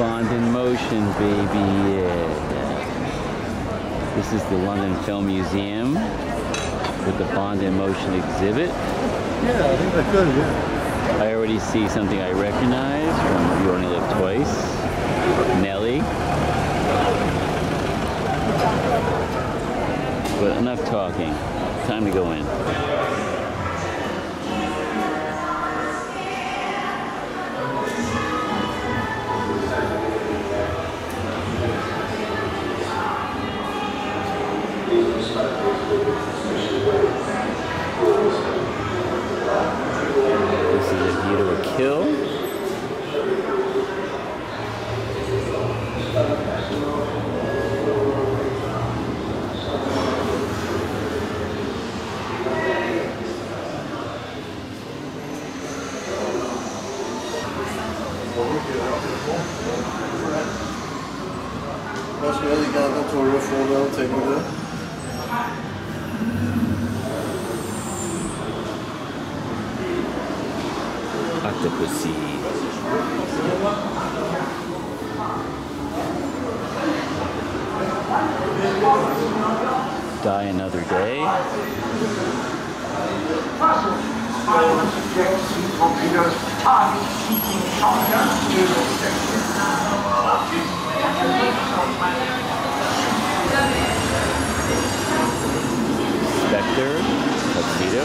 Bond in motion, baby, yeah. This is the London Film Museum with the Bond in motion exhibit. Yeah, I think that's good, yeah. I already see something I recognize from You Only Live Twice. Nelly. But enough talking. Time to go in. This is a view to a kill. Was wel die kantoren voorbeeld tekenen. Octopussy. Die another day. Spectre, tuxedo.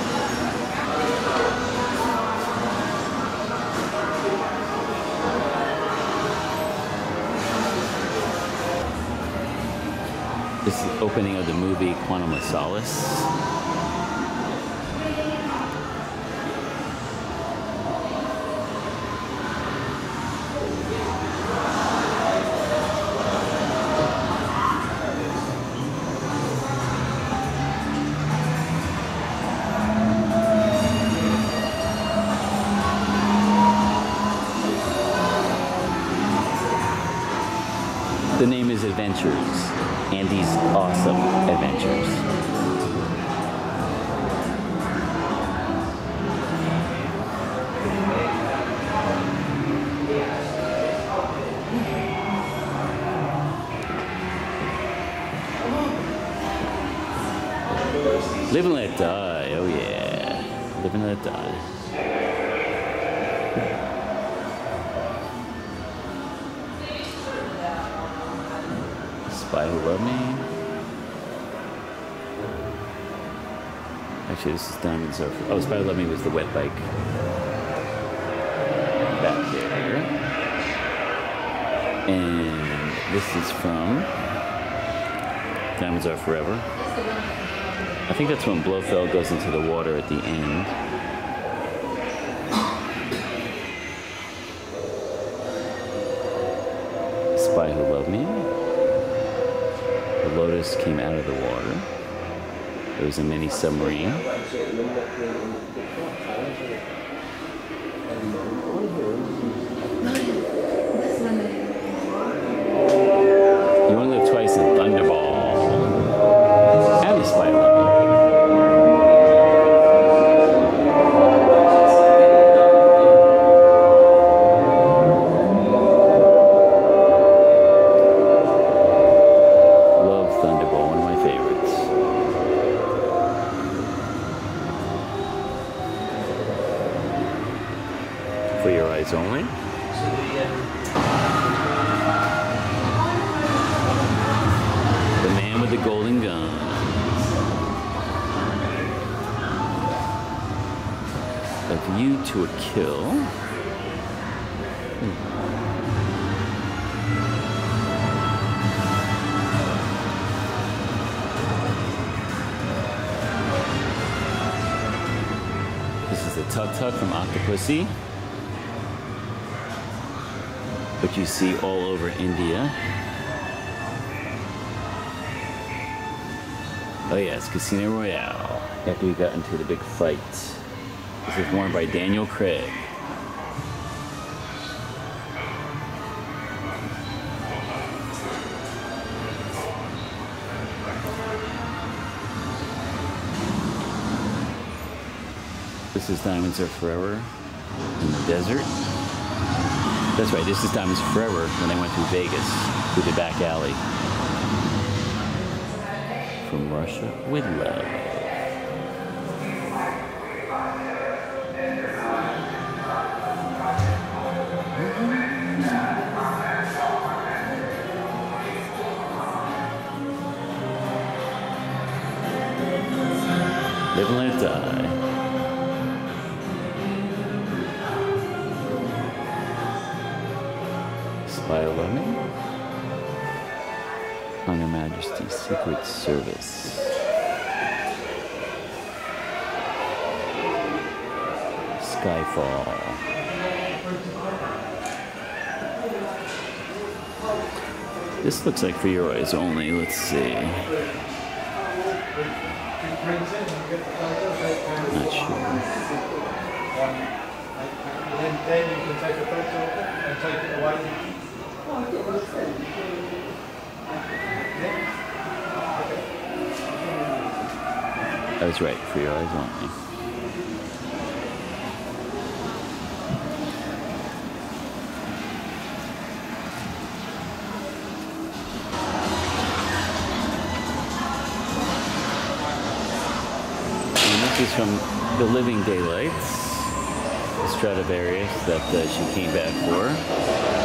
This is the opening of the movie Quantum of Solace. The name is Adventures. Andy's Awesome Adventures. Live and let die. Oh yeah. Live and let die. Spy Who Loved Me. Actually, this is Diamonds Are... Oh, Spy Who Loved Me was the wet bike. Back there. And this is from Diamonds Are Forever. I think that's when Blofeld goes into the water at the end. Spy Who Loved Me. The Lotus came out of the water. There was a mini submarine. You Only Live Twice in Thunderball. And the Spy Who Loved Me. For your eyes only. The Man with the Golden Gun. A View to a Kill. This is the Tug Tug from Octopussy, which you see all over India. Oh yes, Casino Royale. After we got into the big fight. This is worn by Daniel Craig. This is Diamonds Are Forever in the desert. That's right, this is Diamonds Forever when they went through Vegas, through the back alley. From Russia with love. Live and let die. Spy 11 on Her Majesty's Secret Service. Skyfall. This looks like for your eyes only. Let's see. Not sure. Then you can take a photo of it and take it away. I was right, for your eyes only. And this is from The Living Daylights, the Stradivarius that she came back for.